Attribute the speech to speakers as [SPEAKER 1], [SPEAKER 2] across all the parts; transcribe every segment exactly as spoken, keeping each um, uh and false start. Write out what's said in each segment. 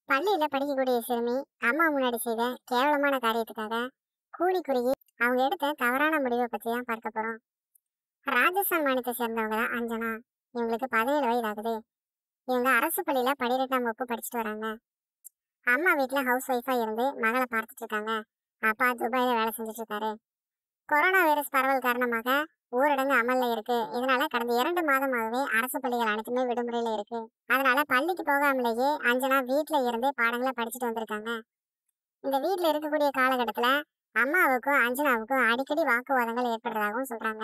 [SPEAKER 1] பள்ளியில படிக்கக்கூடிய சிறுமி அம்மா முன்னாடி செய்த கேவலமான காரியத்துக்காக கூலி குறுகி அவங்க எடுத்த தவறான முடிவை பத்தி தான் பார்க்க போறோம். ராஜஸ்தான் மாநிலத்தை சேர்ந்தவங்க தான் அஞ்சனா. இவங்களுக்கு பதினேழு வயது ஆகுது. இவங்க அரசு பள்ளியில பன்னிரெண்டாம் வகுப்பு படிச்சுட்டு வராங்க. அம்மா வீட்டுல ஹவுஸ் ஒய்ஃபா இருந்து மகளை பார்த்துட்டு இருக்காங்க. அப்பா துபாயில வேலை செஞ்சுட்டு இருக்காரு. கொரோனா வைரஸ் பரவல் காரணமாக ஊரடங்கு அமல்ல இருக்கு. இதனால கடந்த இரண்டு மாதமாகவே அரசு பள்ளிகள் அனைத்துமே விடுமுறையில இருக்கு. அதனால பள்ளிக்கு போகாமலேயே அஞ்சனா வீட்டுல இருந்து பாடங்களை படிச்சுட்டு வந்திருக்காங்க. இந்த வீட்டுல இருக்கக்கூடிய காலகட்டத்துல அம்மாவுக்கும் அஞ்சனாவுக்கும் அடிக்கடி வாக்குவாதங்கள் ஏற்படுறதாகவும் சொல்றாங்க.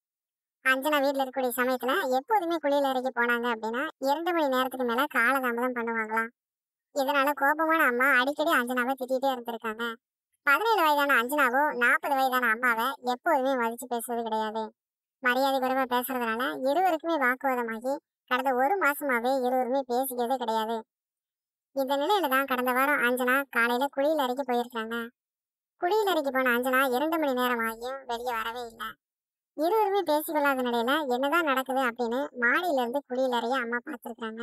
[SPEAKER 1] அஞ்சனா வீட்டுல இருக்கக்கூடிய சமயத்துல எப்போதுமே குளியல் அறைக்கு போனாங்க அப்படின்னா இரண்டு மணி நேரத்துக்கு மேல காலதாமதம் பண்ணுவாங்களாம். இதனால கோபமான அம்மா அடிக்கடி அஞ்சனாவை திட்டிகிட்டே இருந்திருக்காங்க. பதினேழு வயதான அஞ்சனாவோ நாற்பது வயதான அம்மாவை எப்போதுமே மதிச்சு பேசுவது கிடையாது. மரியாதை குறைவா பேசுறதுனால இருவருக்குமே வாக்குவாதமாகி கடந்த ஒரு மாசமாவே இருவருமே பேசிக்கிறதே கிடையாது. இந்த நிலையில தான் கடந்த வாரம் அஞ்சனா காலையில குளியல் அறைக்கு போயிருக்காங்க. குளியல் அறைக்கு போன அஞ்சனா இரண்டு மணி நேரம் ஆகியும் வெளியே வரவே இல்லை. இருவருமே பேசிக்கொள்ளாத நிலையில என்னதான் நடக்குது அப்படின்னு மாடியில இருந்து குளியல் அறைய அம்மா பார்த்திருக்காங்க.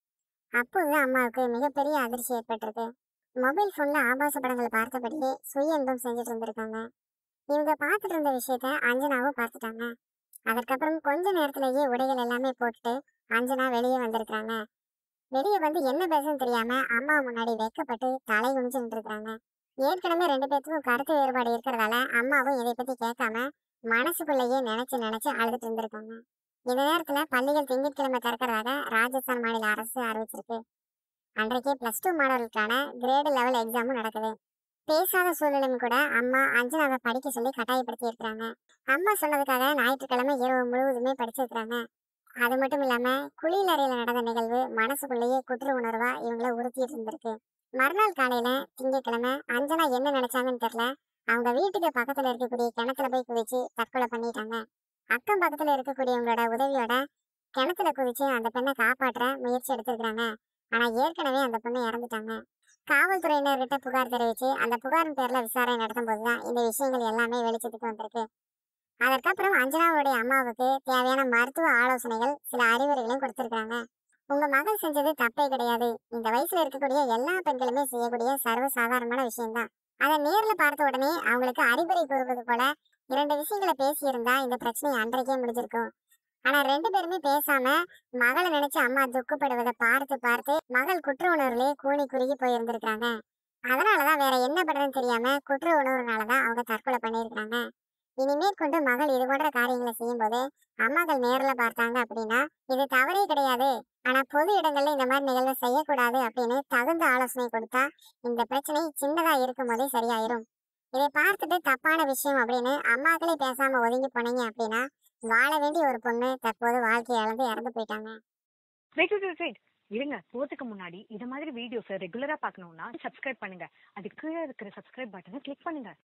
[SPEAKER 1] அப்போது அம்மாவுக்கு மிகப்பெரிய அதிர்ச்சி ஏற்பட்டிருக்கு. மொபைல் போன்ல ஆபாச படங்களை பார்த்தபடியே சுய இன்பம் செஞ்சுட்டு இருந்திருக்காங்க. இவங்க பார்த்துட்டு இருந்த விஷயத்த அஞ்சனாவும் பார்த்துட்டாங்க. அதற்கப்புறம் கொஞ்ச நேரத்திலேயே உடைகள் எல்லாமே போட்டுட்டு அஞ்சனா வெளியே வந்திருக்காங்க. வெளியே வந்து என்ன பேசுன்னு தெரியாம அம்மா முன்னாடி வைக்கப்பட்டு தலை குனிஞ்சு நின்றுருக்காங்க. ஏற்கனவே ரெண்டு பேருக்கும் கருத்து வேறுபாடு இருக்கிறதால அம்மாவும் இதை பத்தி கேட்காம மனசுக்குள்ளேயே நினைச்சு நினைச்சு அழுதுட்டு இருந்திருக்காங்க. இந்த நேரத்துல பள்ளிகள் திங்கட்கிழமை திறக்கிறதாக ராஜஸ்தான் மாநில அரசு அறிவிச்சிருக்கு. அன்றைக்கே பிளஸ் டூ மாணவர்களுக்கான கிரேடு லெவல் எக்ஸாமும் நடக்குது. பேசாத சூழலும் கூட அம்மா அஞ்சனாவை படிக்க சொல்லி கட்டாயப்படுத்தி இருக்கிறாங்க. அம்மா சொன்னதுக்காக ஞாயிற்றுக்கிழமை இரவு முழுவதுமே படிச்சிருக்கிறாங்க. அது மட்டும் இல்லாம குளியல் அறையில நடந்த நிகழ்வு மனசுக்குள்ளேயே குற்ற உணர்வா இவங்கள உறுத்திட்டு இருந்திருக்கு. மறுநாள் காலையில திங்கட்கிழமை அஞ்சனா என்ன நினைச்சாங்கன்னு தெரியல. அவங்க வீட்டுக்கு பக்கத்துல இருக்கக்கூடிய கிணத்துல போய் குதிச்சு தற்கொலை பண்ணிட்டாங்க. அக்கம் பக்கத்துல இருக்கக்கூடியவங்களோட உதவியோட கிணத்துல குதிச்சு அந்த பெண்ணை காப்பாற்ற முயற்சி எடுத்திருக்கிறாங்க. ஆனா ஏற்கனவே அந்த பொண்ணு இறந்துட்டாங்க. காவல்துறையினர்கிட்ட புகார் தெரிவிச்சு அந்த புகாரின் பேர்ல விசாரணை நடத்தும் போதுதான் இந்த விஷயங்கள் எல்லாமே வெளிச்சத்துக்கு வந்திருக்கு. அதற்கப்புறம் அஞ்சனாவுடைய அம்மாவுக்கு தேவையான மருத்துவ ஆலோசனைகள் சில அறிவுரைகளையும் கொடுத்திருக்காங்க. உங்க மகள் செஞ்சது தப்பே கிடையாது. இந்த வயசுல இருக்கக்கூடிய எல்லா பெண்களுமே செய்யக்கூடிய சர்வ சாதாரணமான விஷயம்தான். அதை நேர்ல பார்த்த உடனே அவங்களுக்கு அறிவுரை கூறுவது போல இரண்டு விஷயங்களை பேசியிருந்தா இந்த பிரச்சனை அன்றைக்கே முடிஞ்சிருக்கும். ஆனா ரெண்டு பேருமே பேசாம மகளை நினைச்சு அம்மா துக்கப்படுவதை பார்த்து பார்த்து மகள் குற்ற உணர்வுலயே கூனி குறுகி போயிருந்திருக்காங்க. அதனாலதான் வேற என்ன பண்றதுன்னு தெரியாம குற்ற உணர்வுனாலதான் அவங்க தற்கொலை பண்ணியிருக்காங்க. இனிமேற் கொண்டு மகள் இது போன்ற காரியங்களை செய்யும் போது அம்மாக்கள் நேர்ல பார்த்தாங்க அப்படின்னா இது தவறே கிடையாது. ஆனா பொது இடங்கள்ல இந்த மாதிரி நிகழ்வு செய்யக்கூடாது அப்படின்னு தகுந்த ஆலோசனை கொடுத்தா இந்த பிரச்சனை சின்னதா இருக்கும் போதே சரியாயிரும். இதை பார்த்துட்டு தப்பான விஷயம் அப்படின்னு அம்மாக்களே பேசாம ஒதுங்கி போனீங்க அப்படின்னா வாழ வேண்டிய ஒரு பொண்ணு தற்போது வாழ்க்கையை இழந்து இறந்து போயிட்டாங்க.
[SPEAKER 2] இருங்க போறதுக்கு முன்னாடி இது மாதிரி வீடியோஸ் ரெகுலரா பார்க்கணும்னா சப்ஸ்கிரைப் பண்ணுங்க. அது கீழே இருக்கிற சப்ஸ்கிரைப் பட்டனை கிளிக் பண்ணுங்க.